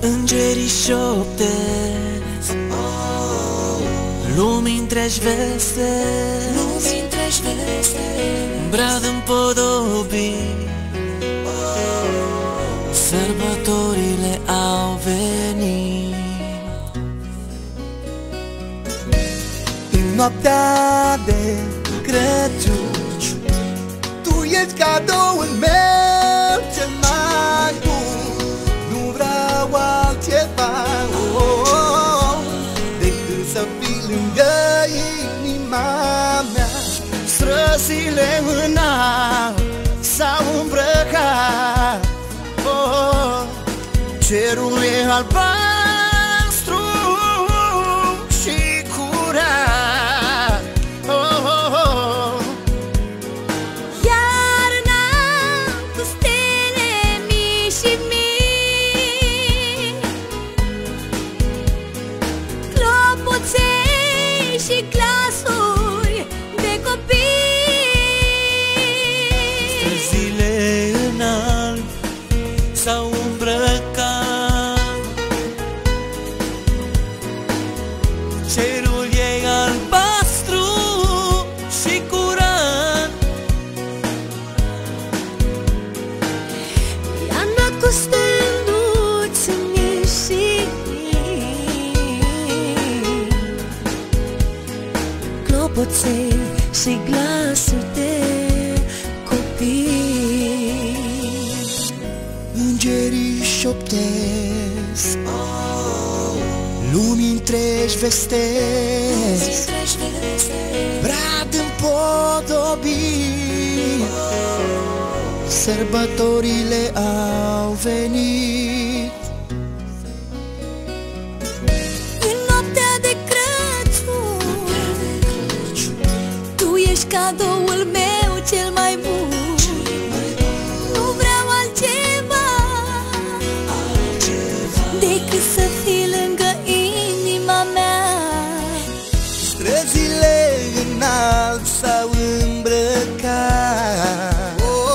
Îngerii șoptesc, lumii întregi vestesc, brad împodobit, sărbătorile au venit. În noaptea de Crăciun, tu ești cadoul meu cel mai bun. Nu vreau altceva decât să fii lângă inima mea. Străzile în alb s-au îmbrăcat, cerul e albastru și curat. Iarna cu stele mii și mii, clopoței și glasuri de copii. Străzile în alb s-au îmbrăcat, cerul e albastru și curat. Iarna cu steluțe mii și mii, clopoței și glasuri de copii. Îngerii șoptesc, lumii întregi vestesc, brad împodobit, sărbătorile au venit. În noaptea de Crăciun, tu ești cadoul meu cel mai bun. Nu vreau altceva decât să fii lângă inima mea. Străzile în alb s-au îmbrăcat,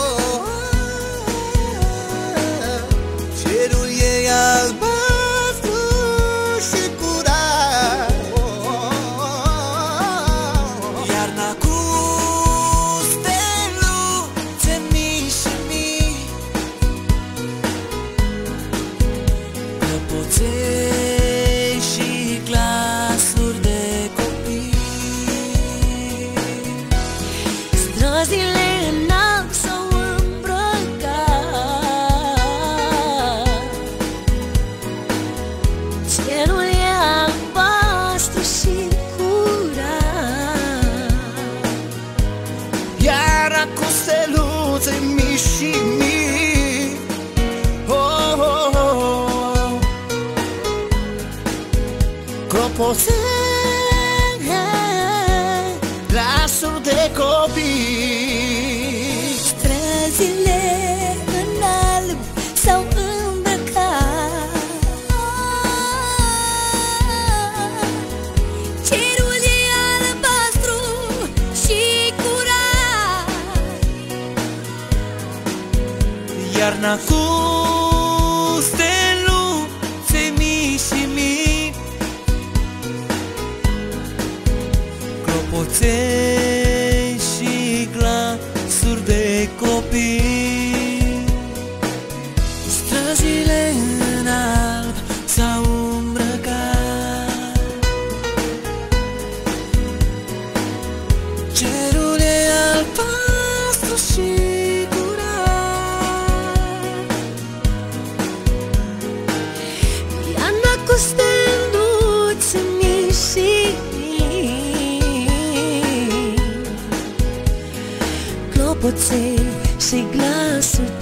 cerul e albastru și curat. Iarna cu steluțe mii și mii, clopoței și glasuri de copii. Străzile în alb s-au îmbrăcat, cerul e albastru și curat. Iarna cu steluțe mii și mii, clopoței, glasuri de copii. Străzile în alb s-au îmbrăcat, cerul e albastru și curat. Iarna cu steluțe mii și mii, clopoței și glasuri de copii. Străzile în alb s-au îmbrăcat, cerul e albastru și curat. Iarna cu steluțe mii și mii, clopoței și glasuri